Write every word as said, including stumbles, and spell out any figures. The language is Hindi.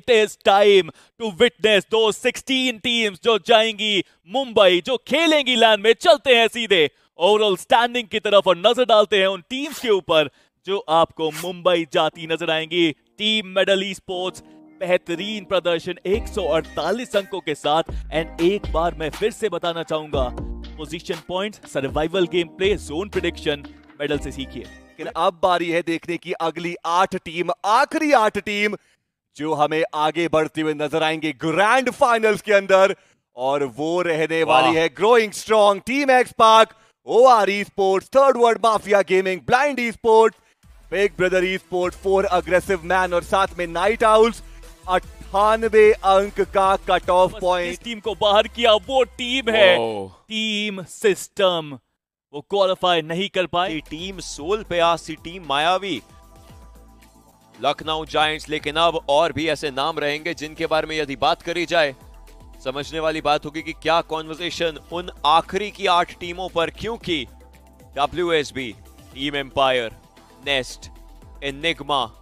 It is time to witness दो सोलह टीम्स जो जाएंगी मुंबई, जो खेलेंगी लैन में। चलते हैं सीधे ओवरऑल स्टैंडिंग की तरफ और नजर डालते हैं उन टीम्स के ऊपर जो आपको मुंबई जाती नजर आएंगी। टीम मेडल ई स्पोर्ट्स बेहतरीन प्रदर्शन एक सौ अड़तालीस अंकों के साथ। एंड एक बार मैं फिर से बताना चाहूंगा, position points, survival game play, zone prediction medal से सीखिए। लेकिन अब बारी है देखने की अगली आठ टीम, आखिरी आठ टीम जो हमें आगे बढ़ते हुए नजर आएंगे ग्रैंड फाइनल्स के अंदर, और वो रहने वाली है growing strong, team X park, OR esports, third world mafia gaming, blind esports, big brother esports, four aggressive man और साथ में नाइट आउल्स। अट्ठानवे अंक का कट ऑफ पॉइंट। इस टीम को बाहर किया वो टीम है टीम सिस्टम, वो क्वालिफाई नहीं कर पाई। टीम सोल प्यासी, टीम मायावी, लखनऊ जायंट्स। लेकिन अब और भी ऐसे नाम रहेंगे जिनके बारे में यदि बात करी जाए, समझने वाली बात होगी कि क्या कॉन्वर्सेशन उन आखिरी की आठ टीमों पर, क्योंकि W S B, team empire, nest, enigma,